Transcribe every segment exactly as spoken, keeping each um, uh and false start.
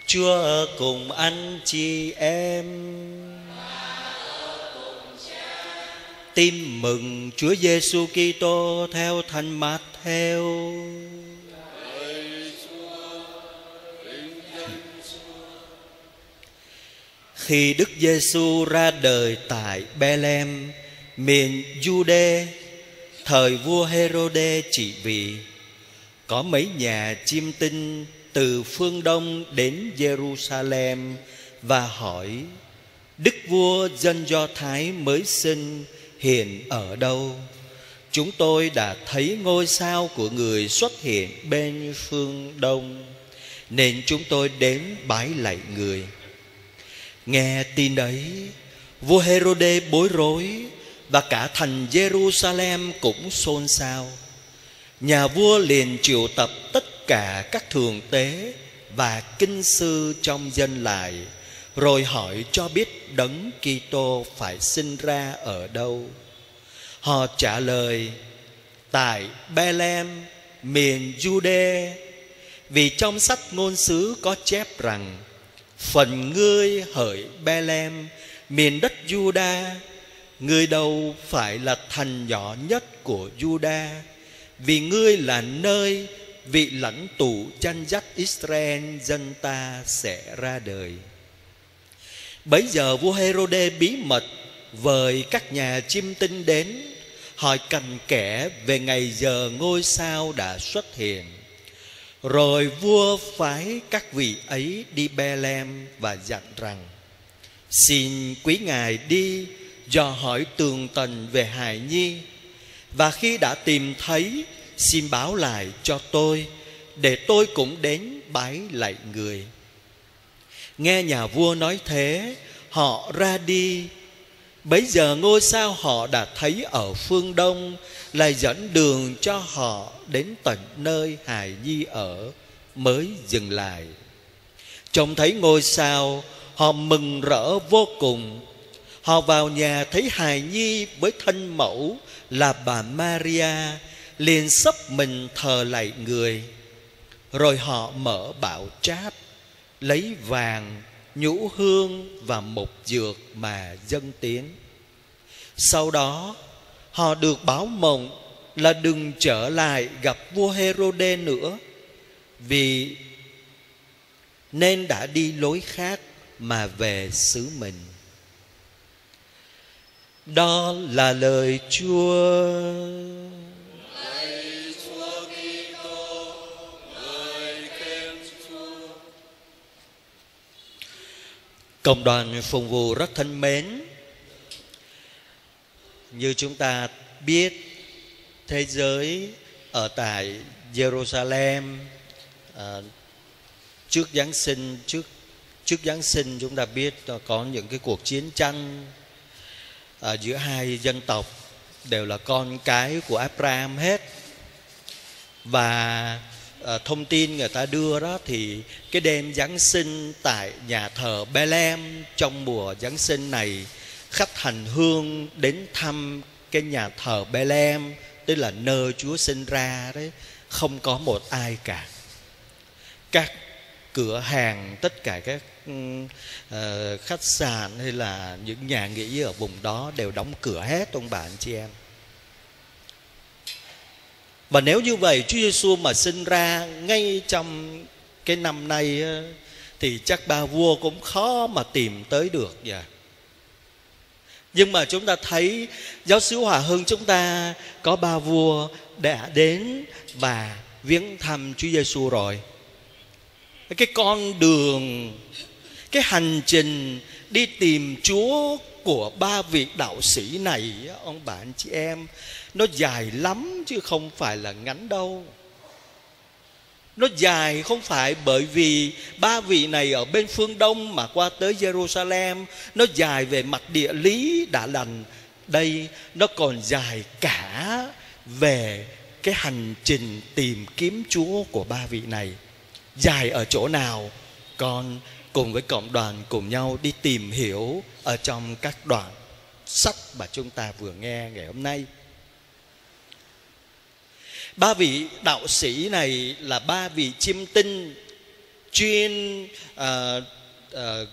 Chúa cùng anh chị em. Tin mừng Chúa Giêsu Kitô theo Thánh Mát-theo. Khi Đức Giêsu ra đời tại Bê-lem, miền Giu-đê, thời vua Hê-rô-đê trị vì, có mấy nhà chiêm tinh từ phương Đông đến Giê-ru-sa-lem và hỏi: Đức vua dân Do Thái mới sinh hiện ở đâu? Chúng tôi đã thấy ngôi sao của người xuất hiện bên phương Đông, nên chúng tôi đến bái lạy người. Nghe tin ấy, vua Hê-rô-đê bối rối, và cả thành Giê-ru-sa-lem cũng xôn xao. Nhà vua liền triệu tập tất cả các thượng tế và kinh sư trong dân lại, rồi hỏi cho biết Đấng Kitô phải sinh ra ở đâu. Họ trả lời: tại Bê-lem, miền Giu-đê, vì trong sách ngôn sứ có chép rằng: phần ngươi hỡi Bê-lem, miền đất Giu-đa, ngươi đâu phải là thành nhỏ nhất của Giu-đa, vì ngươi là nơi vị lãnh tụ chăn dắt Israel dân ta sẽ ra đời. Bấy giờ vua Hê-rô-đê bí mật vời các nhà chiêm tinh đến, hỏi cặn kẽ về ngày giờ ngôi sao đã xuất hiện. Rồi vua phái các vị ấy đi Bê-lem và dặn rằng: xin quý ngài đi dò hỏi tường tận về hài nhi, và khi đã tìm thấy, xin báo lại cho tôi, để tôi cũng đến bái lạy người. Nghe nhà vua nói thế, họ ra đi. Bấy giờ ngôi sao họ đã thấy ở phương Đông lại dẫn đường cho họ đến tận nơi hài nhi ở, mới dừng lại. Trông thấy ngôi sao, họ mừng rỡ vô cùng. Họ vào nhà thấy hài nhi với thân mẫu là bà Maria, liền xấp mình thờ lạy người. Rồi họ mở bảo tráp, lấy vàng, nhũ hương và mộc dược mà dâng tiến. Sau đó họ được báo mộng là đừng trở lại gặp vua Hê-rô-đê nữa, vì nên đã đi lối khác mà về xứ mình. Đó là lời Chúa. Cộng đoàn phụng vụ rất thân mến, như chúng ta biết, thế giới ở tại Jerusalem à, trước Giáng sinh trước trước Giáng sinh chúng ta biết có những cái cuộc chiến tranh à, giữa hai dân tộc đều là con cái của Abraham hết. Và à, thông tin người ta đưa đó thì cái đêm Giáng sinh tại nhà thờ Bê-lem, trong mùa Giáng sinh này, khách hành hương đến thăm cái nhà thờ Bê-lem, tức là nơi Chúa sinh ra đấy, không có một ai cả. Các cửa hàng, tất cả các uh, khách sạn hay là những nhà nghỉ ở vùng đó đều đóng cửa hết, ông bà anh chị em. Và nếu như vậy, Chúa Giêsu mà sinh ra ngay trong cái năm nay thì chắc ba vua cũng khó mà tìm tới được vậy. Nhưng mà chúng ta thấy giáo xứ Hòa Hưng chúng ta có ba vua đã đến và viếng thăm Chúa Giêsu rồi. Cái con đường, cái hành trình đi tìm Chúa của ba vị đạo sĩ này, ông bà anh chị em, nó dài lắm chứ không phải là ngắn đâu. Nó dài không phải bởi vì ba vị này ở bên phương Đông mà qua tới Jerusalem. Nó dài về mặt địa lý đã lành. Đây nó còn dài cả về cái hành trình tìm kiếm Chúa của ba vị này. Dài ở chỗ nào? Con cùng với cộng đoàn cùng nhau đi tìm hiểu ở trong các đoạn sách mà chúng ta vừa nghe ngày hôm nay. Ba vị đạo sĩ này là ba vị chiêm tinh chuyên uh, uh,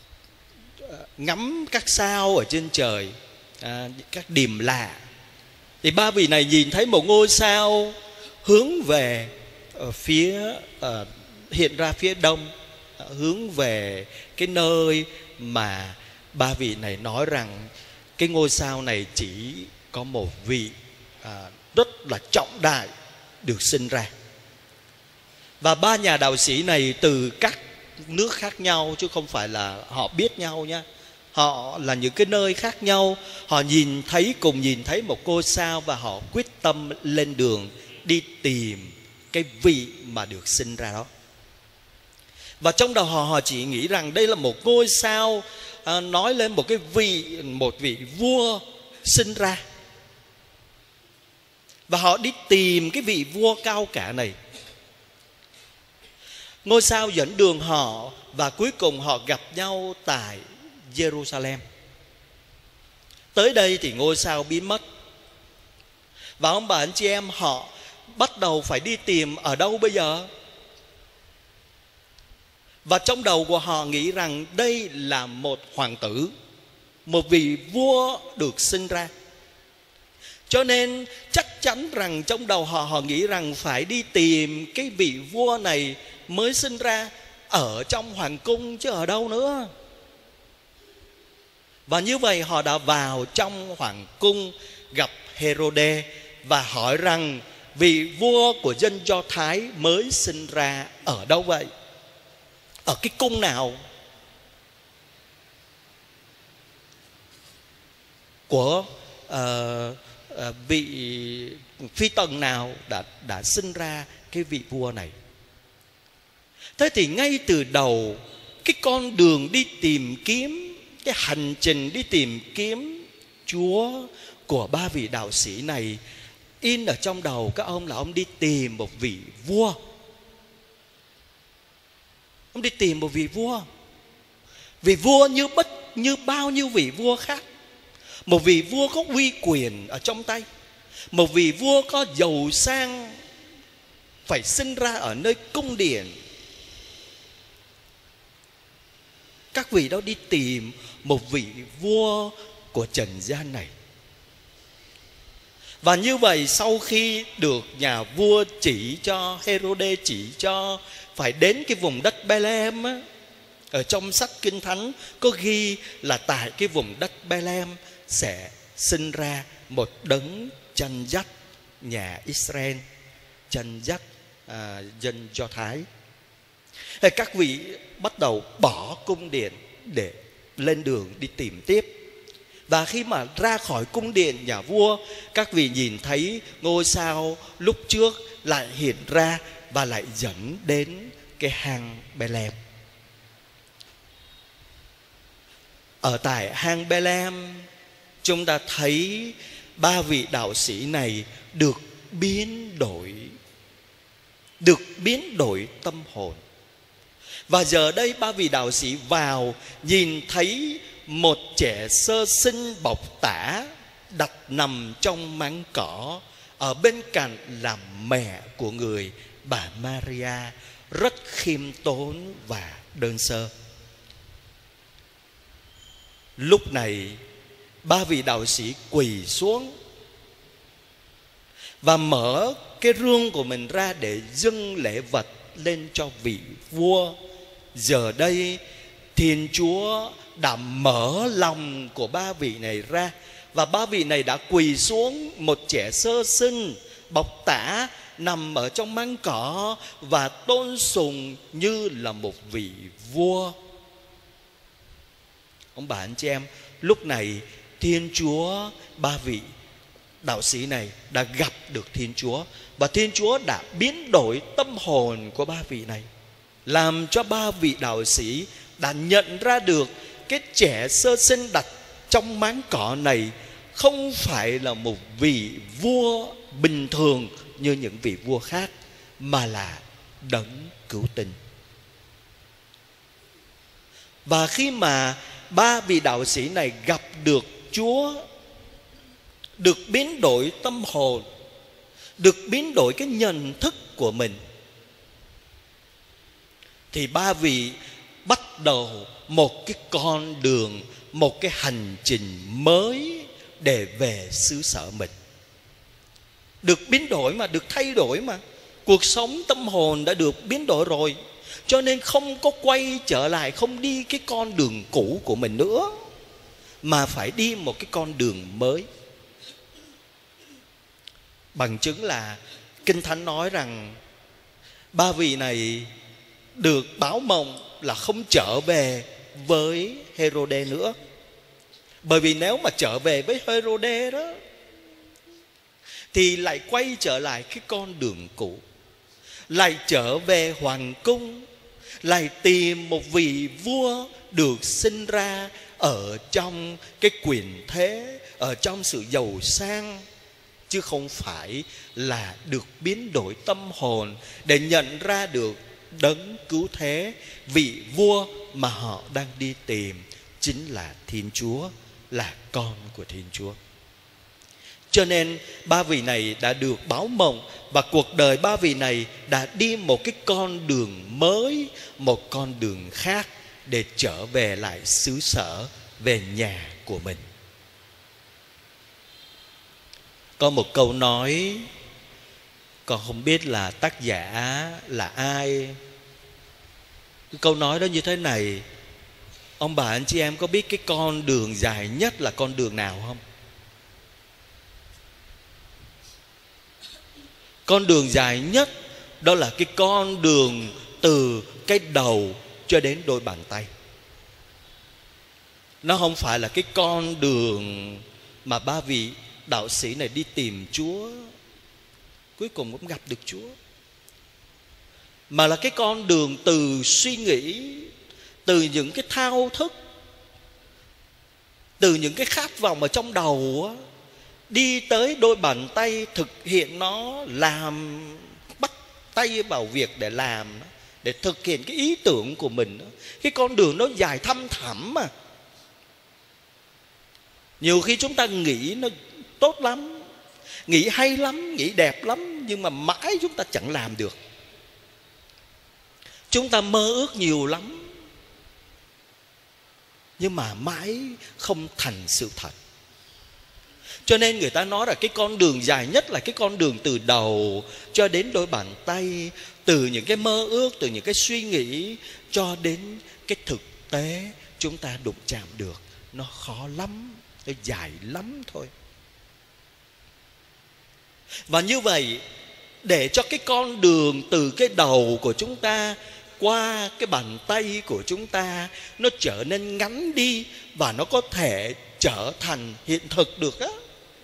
ngắm các sao ở trên trời, à, các điềm lạ. Thì ba vị này nhìn thấy một ngôi sao hướng về ở phía uh, hiện ra phía đông, uh, hướng về cái nơi mà ba vị này nói rằng cái ngôi sao này chỉ có một vị uh, rất là trọng đại được sinh ra. Và ba nhà đạo sĩ này từ các nước khác nhau, chứ không phải là họ biết nhau nha. Họ là những cái nơi khác nhau. Họ nhìn thấy, cùng nhìn thấy một ngôi sao, và họ quyết tâm lên đường đi tìm cái vị mà được sinh ra đó. Và trong đầu họ, họ chỉ nghĩ rằng đây là một ngôi sao à, nói lên một cái vị, một vị vua sinh ra. Và họ đi tìm cái vị vua cao cả này. Ngôi sao dẫn đường họ, và cuối cùng họ gặp nhau tại Jerusalem. Tới đây thì ngôi sao biến mất. Và ông bà anh chị em, họ bắt đầu phải đi tìm ở đâu bây giờ? Và trong đầu của họ nghĩ rằng đây là một hoàng tử, một vị vua được sinh ra. Cho nên chắc chắn rằng trong đầu họ, họ nghĩ rằng phải đi tìm cái vị vua này mới sinh ra ở trong hoàng cung, chứ ở đâu nữa. Và như vậy họ đã vào trong hoàng cung gặp Herode và hỏi rằng vị vua của dân Do Thái mới sinh ra ở đâu vậy? Ở cái cung nào? Của uh, uh, vị phi tần nào đã, đã sinh ra cái vị vua này? Thế thì ngay từ đầu, cái con đường đi tìm kiếm, cái hành trình đi tìm kiếm Chúa của ba vị đạo sĩ này in ở trong đầu các ông là ông đi tìm một vị vua. Ông đi tìm một vị vua. Vị vua như bất như bao nhiêu vị vua khác. Một vị vua có uy quyền ở trong tay. Một vị vua có giàu sang, phải sinh ra ở nơi cung điện. Các vị đó đi tìm một vị vua của trần gian này. Và như vậy, sau khi được nhà vua chỉ cho, Herode chỉ cho phải đến cái vùng đất Bethlehem á, ở trong sách Kinh Thánh có ghi là tại cái vùng đất Bethlehem sẽ sinh ra một đấng chân dắt nhà Israel, chân dắt à, dân Do Thái. Thì các vị bắt đầu bỏ cung điện để lên đường đi tìm tiếp. Và khi mà ra khỏi cung điện nhà vua, các vị nhìn thấy ngôi sao lúc trước lại hiện ra và lại dẫn đến cái hang Bethlehem. Ở tại hang Bethlehem, chúng ta thấy ba vị đạo sĩ này được biến đổi, được biến đổi tâm hồn. Và giờ đây ba vị đạo sĩ vào nhìn thấy một trẻ sơ sinh bọc tả đặt nằm trong máng cỏ, ở bên cạnh là mẹ của người, bà Maria, rất khiêm tốn và đơn sơ. Lúc này ba vị đạo sĩ quỳ xuống và mở cái rương của mình ra để dâng lễ vật lên cho vị vua. Giờ đây Thiên Chúa đã mở lòng của ba vị này ra, và ba vị này đã quỳ xuống một trẻ sơ sinh bọc tả nằm ở trong máng cỏ và tôn sùng như là một vị vua. Ông bà anh chị em, lúc này Thiên Chúa, ba vị đạo sĩ này đã gặp được Thiên Chúa, và Thiên Chúa đã biến đổi tâm hồn của ba vị này, làm cho ba vị đạo sĩ đã nhận ra được cái trẻ sơ sinh đặt trong máng cỏ này không phải là một vị vua bình thường như những vị vua khác, mà là đấng cứu tinh. Và khi mà ba vị đạo sĩ này gặp được Chúa, được biến đổi tâm hồn, được biến đổi cái nhận thức của mình, thì ba vị bắt đầu một cái con đường, một cái hành trình mới để về xứ sở mình. Được biến đổi mà, được thay đổi mà. Cuộc sống tâm hồn đã được biến đổi rồi, cho nên không có quay trở lại, không đi cái con đường cũ của mình nữa, mà phải đi một cái con đường mới. Bằng chứng là Kinh Thánh nói rằng ba vị này được báo mộng là không trở về với Hê-rô-đê nữa. Bởi vì nếu mà trở về với Hê-rô-đê đó thì lại quay trở lại cái con đường cũ, lại trở về hoàng cung, lại tìm một vị vua được sinh ra ở trong cái quyền thế, ở trong sự giàu sang, chứ không phải là được biến đổi tâm hồn để nhận ra được đấng cứu thế. Vị vua mà họ đang đi tìm chính là Thiên Chúa, là con của Thiên Chúa. Cho nên ba vị này đã được báo mộng, và cuộc đời ba vị này đã đi một cái con đường mới, một con đường khác để trở về lại xứ sở, về nhà của mình. Có một câu nói, còn không biết là tác giả là ai. Cái câu nói đó như thế này: ông bà anh chị em có biết cái con đường dài nhất là con đường nào không? Con đường dài nhất đó là cái con đường từ cái đầu cho đến đôi bàn tay. Nó không phải là cái con đường mà ba vị đạo sĩ này đi tìm Chúa, cuối cùng cũng gặp được Chúa, mà là cái con đường từ suy nghĩ, từ những cái thao thức, từ những cái khát vọng ở trong đầu á, đi tới đôi bàn tay, thực hiện nó, làm, bắt tay vào việc để làm, để thực hiện cái ý tưởng của mình. Cái con đường nó dài thăm thẳm mà. Nhiều khi chúng ta nghĩ nó tốt lắm, nghĩ hay lắm, nghĩ đẹp lắm, nhưng mà mãi chúng ta chẳng làm được. Chúng ta mơ ước nhiều lắm, nhưng mà mãi không thành sự thật. Cho nên người ta nói là cái con đường dài nhất là cái con đường từ đầu cho đến đôi bàn tay, từ những cái mơ ước, từ những cái suy nghĩ cho đến cái thực tế chúng ta đụng chạm được. Nó khó lắm, nó dài lắm thôi. Và như vậy, để cho cái con đường từ cái đầu của chúng ta qua cái bàn tay của chúng ta nó trở nên ngắn đi, và nó có thể trở thành hiện thực được á,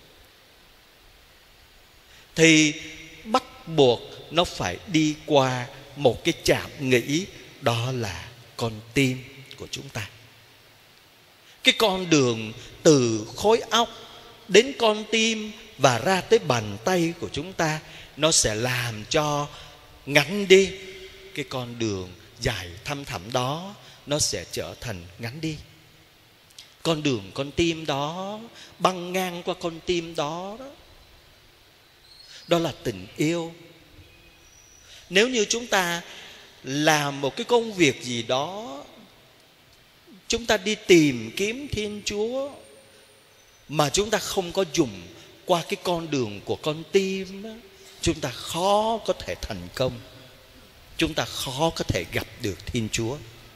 thì bắt buộc nó phải đi qua một cái trạm nghĩ, đó là con tim của chúng ta. Cái con đường từ khối óc đến con tim và ra tới bàn tay của chúng ta, nó sẽ làm cho ngắn đi. Cái con đường dài thăm thẳm đó nó sẽ trở thành ngắn đi. Con đường con tim đó, băng ngang qua con tim đó, đó đó là tình yêu. Nếu như chúng ta làm một cái công việc gì đó, chúng ta đi tìm kiếm Thiên Chúa, mà chúng ta không có dùng qua cái con đường của con tim, chúng ta khó có thể thành công, chúng ta khó có thể gặp được Thiên Chúa.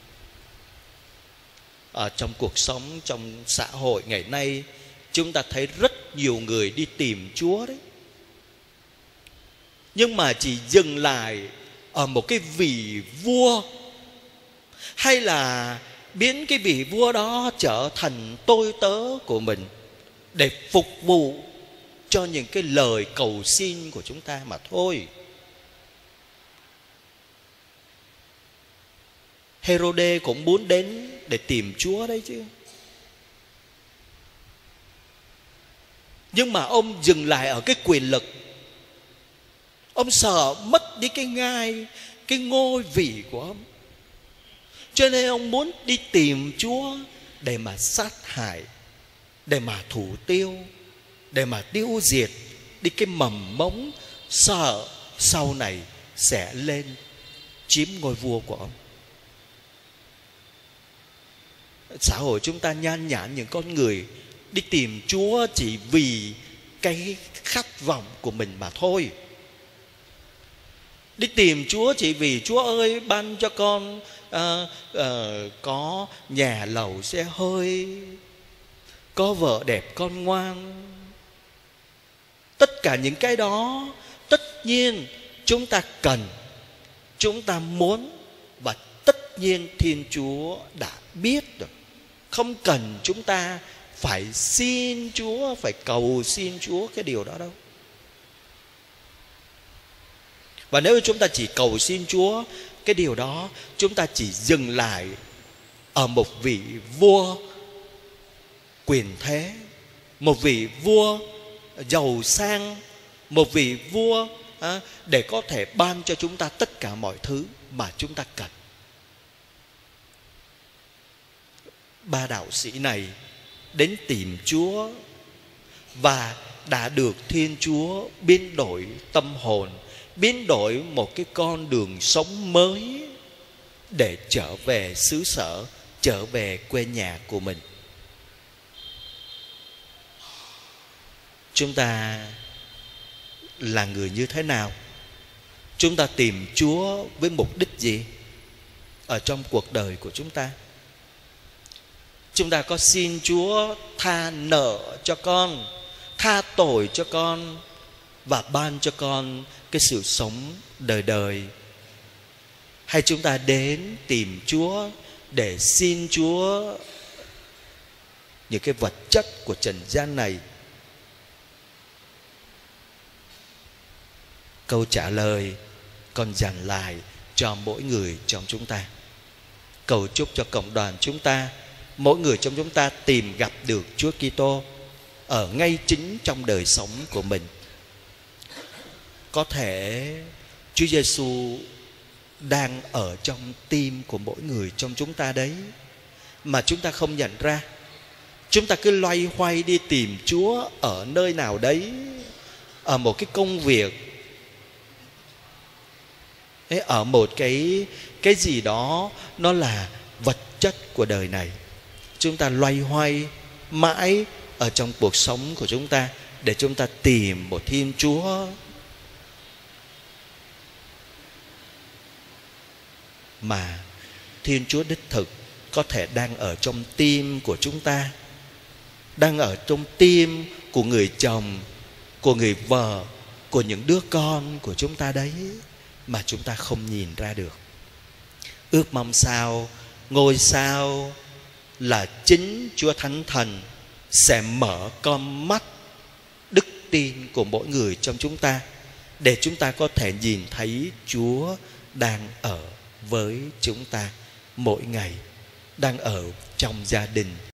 Ở trong cuộc sống, trong xã hội ngày nay, chúng ta thấy rất nhiều người đi tìm Chúa đấy, nhưng mà chỉ dừng lại ở một cái vị vua, hay là biến cái vị vua đó trở thành tôi tớ của mình để phục vụ cho những cái lời cầu xin của chúng ta mà thôi. Hê-rô-đê cũng muốn đến để tìm Chúa đấy chứ, nhưng mà ông dừng lại ở cái quyền lực. Ông sợ mất đi cái ngai, cái ngôi vị của ông, cho nên ông muốn đi tìm Chúa để mà sát hại, để mà thủ tiêu, để mà tiêu diệt đi cái mầm mống, sợ sau này sẽ lên chiếm ngôi vua của ông. xã hội chúng ta nhan nhản những con người đi tìm Chúa chỉ vì cái khát vọng của mình mà thôi. Đi tìm Chúa chỉ vì Chúa ơi ban cho con à, à, có nhà lầu xe hơi, có vợ đẹp con ngoan. Tất cả những cái đó tất nhiên chúng ta cần, chúng ta muốn, và tất nhiên Thiên Chúa đã biết rồi. Không cần chúng ta phải xin Chúa, phải cầu xin Chúa cái điều đó đâu. Và nếu chúng ta chỉ cầu xin Chúa cái điều đó, chúng ta chỉ dừng lại ở một vị vua quyền thế, một vị vua giàu sang, một vị vua à, để có thể ban cho chúng ta tất cả mọi thứ mà chúng ta cần. Ba đạo sĩ này đến tìm Chúa và đã được Thiên Chúa biến đổi tâm hồn, biến đổi một cái con đường sống mới để trở về xứ sở, trở về quê nhà của mình. Chúng ta là người như thế nào? Chúng ta tìm Chúa với mục đích gì ở trong cuộc đời của chúng ta? Chúng ta có xin Chúa tha nợ cho con, tha tội cho con và ban cho con cái sự sống đời đời? Hay chúng ta đến tìm Chúa để xin Chúa những cái vật chất của trần gian này? Câu trả lời còn dành lại cho mỗi người trong chúng ta. Cầu chúc cho cộng đoàn chúng ta, mỗi người trong chúng ta tìm gặp được Chúa Kitô ở ngay chính trong đời sống của mình. Có thể Chúa Giêsu đang ở trong tim của mỗi người trong chúng ta đấy, mà chúng ta không nhận ra. Chúng ta cứ loay hoay đi tìm Chúa ở nơi nào đấy, ở một cái công việc, ở một cái cái gì đó nó là vật chất của đời này. Chúng ta loay hoay mãi ở trong cuộc sống của chúng ta để chúng ta tìm một Thiên Chúa mà Thiên Chúa đích thực có thể đang ở trong tim của chúng ta, đang ở trong tim của người chồng, của người vợ, của những đứa con của chúng ta đấy, mà chúng ta không nhìn ra được. Ước mong sao ngôi sao là chính Chúa Thánh Thần sẽ mở con mắt đức tin của mỗi người trong chúng ta, để chúng ta có thể nhìn thấy Chúa đang ở với chúng ta mỗi ngày, đang ở trong gia đình,